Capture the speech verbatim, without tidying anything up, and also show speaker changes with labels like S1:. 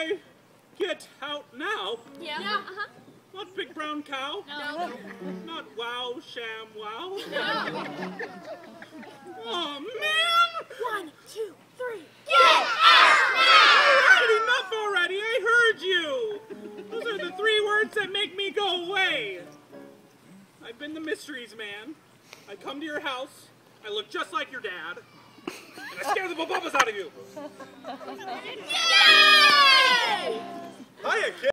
S1: say, get out now?
S2: Yeah. yeah. Uh-huh.
S1: Not big brown cow?
S2: No.
S1: Not wow, sham, wow?
S2: No.
S1: Oh, man!
S2: One, two, three.
S3: Get out now!
S1: All right, enough already. I heard you. Those are the three words that make me go away. I've been the mysteries man. I come to your house. I look just like your dad. And I scare the bababas out of you.
S3: Yay!
S1: Hiya, kid.